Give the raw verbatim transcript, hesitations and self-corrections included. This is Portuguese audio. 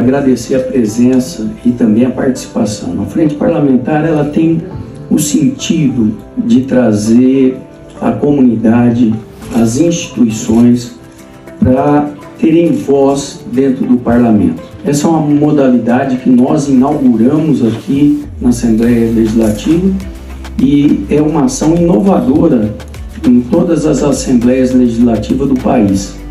Agradecer a presença e também a participação. A Frente Parlamentar ela tem o sentido de trazer a comunidade, as instituições para terem voz dentro do parlamento. Essa é uma modalidade que nós inauguramos aqui na Assembleia Legislativa e é uma ação inovadora em todas as assembleias legislativas do país.